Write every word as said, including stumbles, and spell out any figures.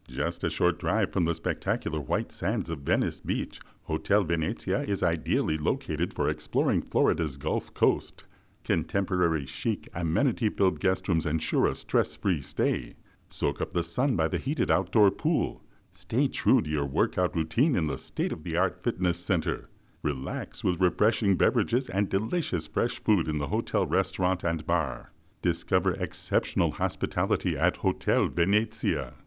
Just a short drive from the spectacular white sands of Venice Beach, Hotel Venezia is ideally located for exploring Florida's Gulf Coast. Contemporary, chic, amenity-filled guest rooms ensure a stress-free stay. Soak up the sun by the heated outdoor pool. Stay true to your workout routine in the state-of-the-art fitness center. Relax with refreshing beverages and delicious fresh food in the hotel restaurant and bar. Discover exceptional hospitality at Hotel Venezia.